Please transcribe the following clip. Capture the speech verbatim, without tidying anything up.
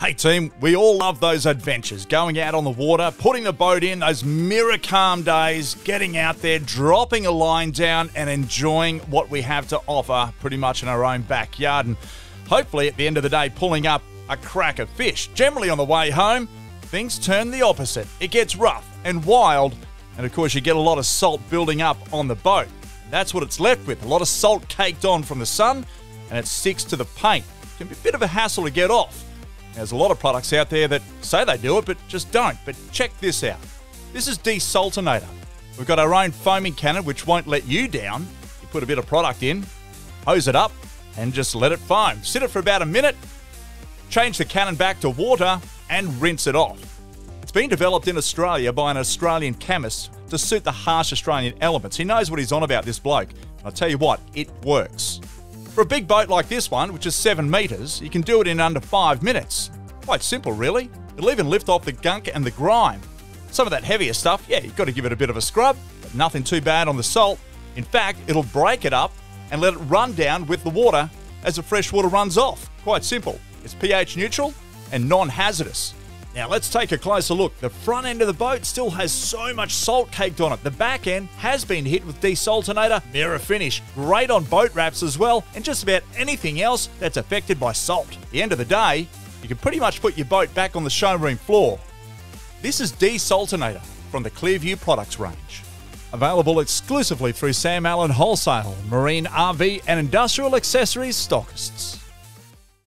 Hey team, we all love those adventures, going out on the water, putting the boat in, those mirror calm days, getting out there, dropping a line down and enjoying what we have to offer pretty much in our own backyard, and hopefully at the end of the day pulling up a crack of fish. Generally on the way home, things turn the opposite. It gets rough and wild, and of course you get a lot of salt building up on the boat. That's what it's left with, a lot of salt caked on from the sun, and it sticks to the paint. It can be a bit of a hassle to get off. There's a lot of products out there that say they do it, but just don't. But check this out. This is De-Saltinator. We've got our own foaming cannon, which won't let you down. You put a bit of product in, hose it up, and just let it foam. Sit it for about a minute, change the cannon back to water, and rinse it off. It's been developed in Australia by an Australian chemist to suit the harsh Australian elements. He knows what he's on about, this bloke. I'll tell you what, it works. For a big boat like this one, which is seven metres, you can do it in under five minutes. Quite simple, really. It'll even lift off the gunk and the grime. Some of that heavier stuff, yeah, you've got to give it a bit of a scrub, but nothing too bad on the salt. In fact, it'll break it up and let it run down with the water as the fresh water runs off. Quite simple. It's pH neutral and non-hazardous. Now let's take a closer look. The front end of the boat still has so much salt caked on it. The back end has been hit with De-Saltinator mirror finish. Great on boat wraps as well, and just about anything else that's affected by salt. At the end of the day, you can pretty much put your boat back on the showroom floor. This is De-Saltinator from the Clearview products range. Available exclusively through Sam Allen Wholesale, Marine R V and Industrial Accessories stockists.